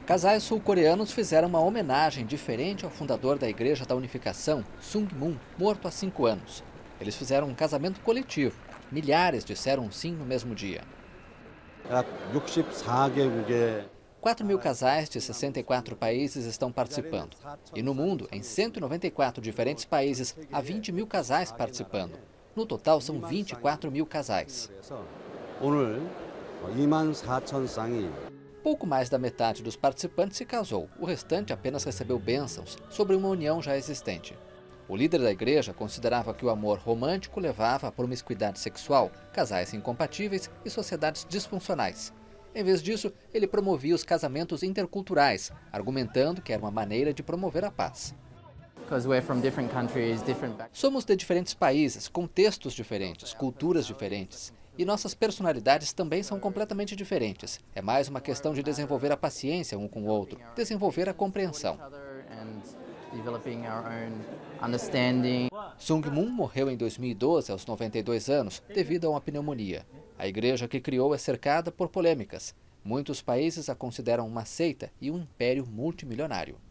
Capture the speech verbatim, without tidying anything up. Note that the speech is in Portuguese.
Casais sul-coreanos fizeram uma homenagem diferente ao fundador da Igreja da Unificação, Sung Moon, morto há cinco anos. Eles fizeram um casamento coletivo. Milhares disseram sim no mesmo dia. quatro mil casais de sessenta e quatro países estão participando. E no mundo, em cento e noventa e quatro diferentes países, há vinte mil casais participando. No total, são vinte e quatro mil casais. Pouco mais da metade dos participantes se casou. O restante apenas recebeu bênçãos sobre uma união já existente. O líder da igreja considerava que o amor romântico levava à promiscuidade sexual, casais incompatíveis e sociedades disfuncionais. Em vez disso, ele promovia os casamentos interculturais, argumentando que era uma maneira de promover a paz. Somos de diferentes países, contextos diferentes, culturas diferentes. E nossas personalidades também são completamente diferentes. É mais uma questão de desenvolver a paciência um com o outro, desenvolver a compreensão. Sung Moon morreu em dois mil e doze, aos noventa e dois anos, devido a uma pneumonia. A igreja que criou é cercada por polêmicas. Muitos países a consideram uma seita e um império multimilionário.